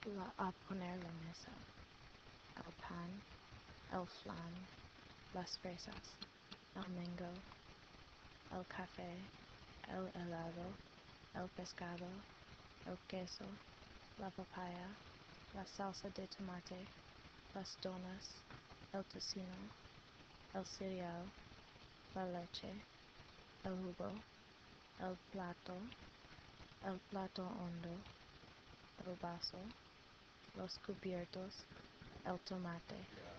a poner la mesa, el pan, el flan, las fresas, el mango, el café, el helado, el pescado, el queso, la papaya, la salsa de tomate, las donas, el tocino, el cereal, la leche, el jugo, el plato hondo, el vaso, los cubiertos, el tomate.